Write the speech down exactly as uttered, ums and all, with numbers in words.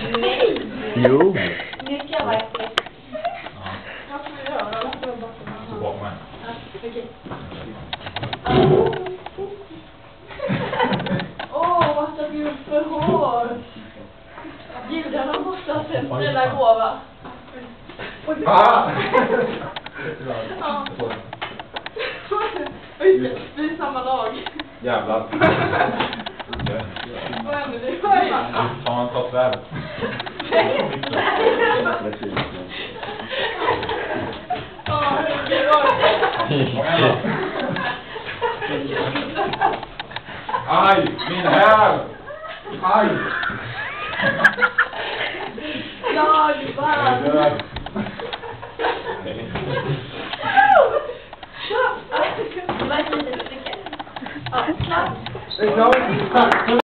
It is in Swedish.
Nej! Jo. Nu ska jag vara äcklig. Vad får vi göra? Jag ska bara Så bak med. okej. Åh, vad ska vi gjort för hår? Gudarna måste ha sett denna gåva. Ah! Ja. Oj, vi är samma lag. Jävlar. Vad händer nu? Vad är det? Ta en tas väl. Ja, gud, oj. Aj, min häl! Aj! Jag vann. Död. Det var ett litet stycke. Ja, klart. Enormt tack.